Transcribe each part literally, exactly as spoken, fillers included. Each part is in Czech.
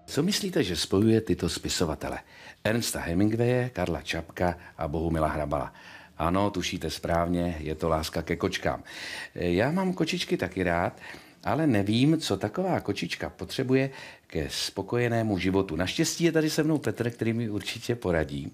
Co myslíte, že spojuje tyto spisovatele? Ernesta Hemingwaye, Karla Čapka a Bohumila Hrabala. Ano, tušíte správně, je to láska ke kočkám. Já mám kočičky taky rád, ale nevím, co taková kočička potřebuje ke spokojenému životu. Naštěstí je tady se mnou Petr, který mi určitě poradí.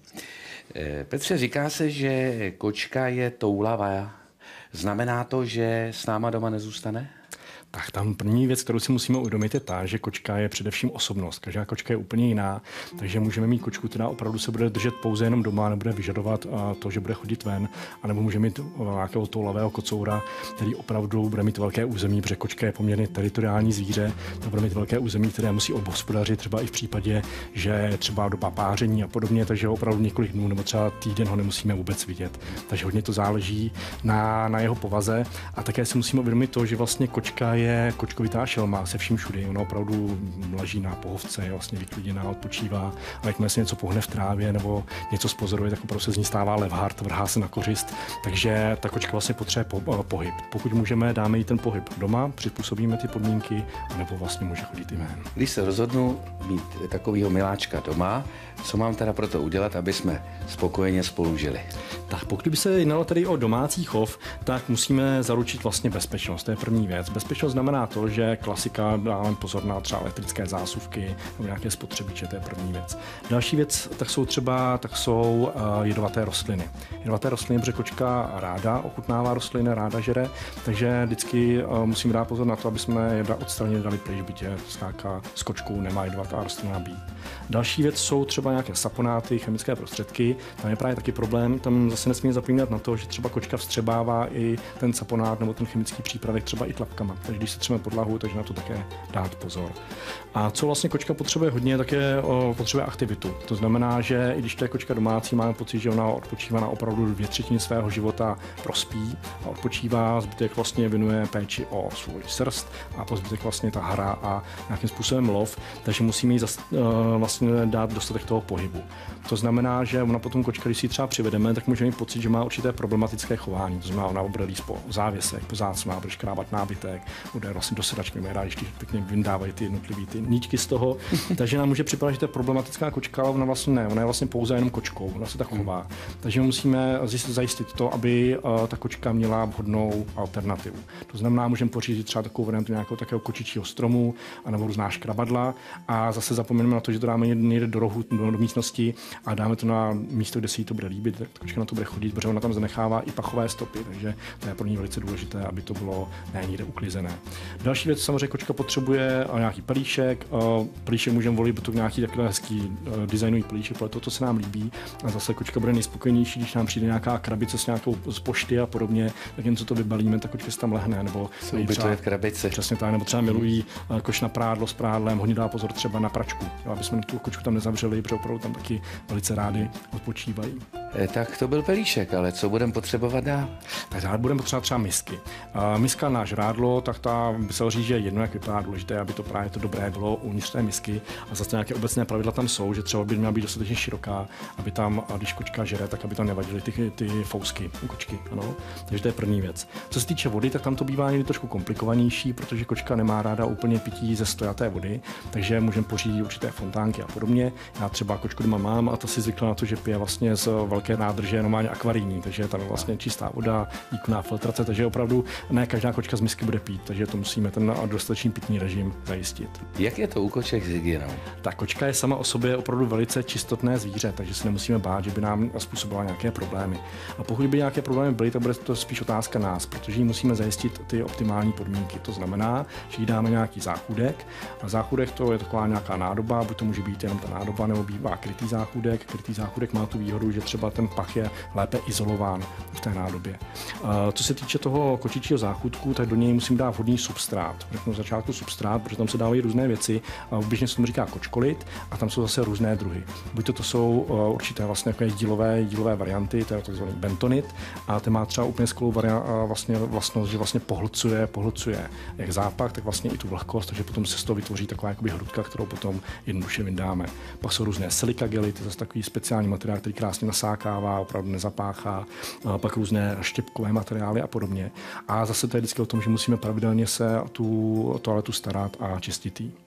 Petře, říká se, že kočka je toulavá. Znamená to, že s náma doma nezůstane? Tak tam první věc, kterou si musíme uvědomit, je ta, že kočka je především osobnost. Každá kočka je úplně jiná, takže můžeme mít kočku, která opravdu se bude držet pouze jenom doma, nebude vyžadovat to, že bude chodit ven, anebo můžeme mít nějakého toulavého kocoura, který opravdu bude mít velké území, protože kočka je poměrně teritoriální zvíře, to bude mít velké území, které musí obhospodařit třeba i v případě, že třeba doba páření a podobně, takže opravdu několik dnů nebo třeba týden ho nemusíme vůbec vidět. Takže hodně to záleží na, na jeho povaze a také si musíme uvědomit to, že vlastně kočka je kočkovitá šelma se vším všudy. Ona opravdu leží na pohovce, je vlastně vykliděná, odpočívá, ale jakmile se něco pohne v trávě nebo něco spozoruje, tak opravdu se z ní stává levhart, vrhá se na kořist. Takže ta kočka vlastně potřebuje po, pohyb. Pokud můžeme, dáme jí ten pohyb doma, přizpůsobíme ty podmínky, anebo vlastně může chodit i ven. Když se rozhodnu mít takového miláčka doma, co mám teda pro to udělat, aby jsme spokojeně spolu žili? Tak pokud by se jednalo tedy o domácí chov, tak musíme zaručit vlastně bezpečnost. To je první věc. Bezpečnost znamená to, že klasika, dáme pozor na třeba elektrické zásuvky nebo nějaké spotřebiče, to je první věc. Další věc, tak jsou třeba tak jsou uh, jedovaté rostliny. Jedovaté rostliny, protože kočka ráda ochutnává rostliny, ráda žere, takže vždycky uh, musím dát pozor na to, aby jsme jeda odstranili, dali pryč, bytě skáka s kočkou nemá jedovatá rostlina být. Další věc jsou třeba nějaké saponáty, chemické prostředky. Tam je právě taky problém. Tam zase nesmíme zapomínat na to, že třeba kočka vstřebává i ten saponát nebo ten chemický přípravek třeba i tlapkama. Takže když se třeba podlahu, takže na to také dát pozor. A co vlastně kočka potřebuje hodně, tak je o, potřebuje aktivitu. To znamená, že i když to je kočka domácí, máme pocit, že ona odpočívá na opravdu dvě třetiny svého života prospí a odpočívá, zbytek vlastně věnuje péči o svůj srst a po zbytek vlastně ta hra a nějakým způsobem lov, takže musíme jí zas, vlastně dát dostatek toho pohybu. To znamená, že ona potom kočka, když si ji třeba přivedeme, tak může mít pocit, že má určité problematické chování. To znamená, ona bude líst po závěsech, po záclonách, bude škrábat nábytek, bude vlastně do sedačky, my rádi, když pěkně vyndávají ty jednotlivé ty níčky z toho. Takže nám může připadat, že to je problematická kočka, ale ona vlastně ne, ona je vlastně pouze jenom kočkou, ona se tak chová. Takže musíme zajistit to, aby ta kočka měla vhodnou alternativu. To znamená, můžeme pořídit třeba takovou variantu nějakého takového kočičího stromu, anebo různá škrabadla a zase zapomeneme na to, že to dáme někde do rohu, do, do místnosti a dáme to na místo, kde si jí to bude líbit, tak ta kočka na to bude chodit, protože ona tam zanechává i pachové stopy, takže to je pro ní velice důležité, aby to bylo ne někde uklizené. Další věc, samozřejmě kočka potřebuje nějaký pelíšek. Pelíšek můžeme volit, to nějaký takový hezký designový pelíšek, ale toto se nám líbí. A zase kočka bude nejspokojenější, když nám přijde nějaká krabice s nějakou z pošty a podobně, tak jen co to vybalíme, tak kočka se tam lehne, nebo se ubytuje v krabici. Přesně tak, nebo třeba milují koš na prádlo s prádlem, hodně dá pozor třeba na pračku, aby jsme tu kočku tam nezavřeli, protože opravdu tam taky velice rádi odpočívají. E, tak to byl pelíšek, ale co budeme potřebovat dál? Tak dál budeme potřebovat třeba misky. Uh, miska na žrádlo, tak ta by se říct, že jedno jak vypadá, důležité, aby to právě to dobré bylo uvnitř té misky. A zase nějaké obecné pravidla tam jsou, že třeba by měla být dostatečně široká, aby tam, když kočka žere, tak aby tam nevadily ty, ty fousky u kočky. Ano? Takže to je první věc. Co se týče vody, tak tam to bývá někdy trošku komplikovanější, protože kočka nemá ráda úplně pití ze stojaté vody, takže můžeme pořídit určité fontánky a podobně. Já třeba kočku doma mám a ta si zvykla na to, že pije vlastně z velké nádrže, normálně akvarijní, takže tam je vlastně čistá voda, výkonná filtrace, takže opravdu ne každá kočka z misky bude pít, takže to musíme ten dostatečný pitný režim zajistit. Jak je to u koček s hygienou? Ta kočka je sama o sobě opravdu velice čistotné zvíře, takže se nemusíme bát, že by nám způsobila nějaké problémy. A pokud by nějaké problémy byly, tak bude to spíš otázka nás, protože jí musíme zajistit ty optimální podmínky. To znamená, že jí dáme nějaký záchůdek. A záchůdek to je taková nějaká nádoba, buď to může být jenom ta nádoba, nebo bývá krytý záchůdek. Krytý záchůdek má tu výhodu, že třeba ten pach je lépe izolován v té nádobě. Co se týče toho kočičího záchůdku, tak do něj musím dát vhodný substrát. Řeknu na začátku substrát, protože tam se dávají různé věci. Běžně se tomu říká kočkolit a tam jsou zase různé druhy. Buď to, to jsou určité vlastně jako dílové, dílové varianty, to je takzvaný bentonit, a ten má třeba úplně skvělou vlastně vlastnost, že vlastně pohlcuje, pohlcuje jak zápach, tak vlastně i tu vlhkost, takže potom se z toho vytvoří taková jakoby hrudka, kterou potom jednoduše vyndáme. Pak jsou různé silika gely, to je zase takový speciální materiál, který krásně nasákává, opravdu nezapáchá, pak různé štěpkové materiály a podobně. A zase to je vždycky o tom, že musíme pravidelně se tu toaletu starat a čistit ji.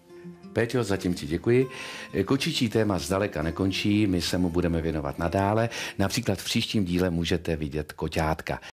Péťo, zatím ti děkuji. Kočičí téma zdaleka nekončí, my se mu budeme věnovat nadále. Například v příštím díle můžete vidět koťátka.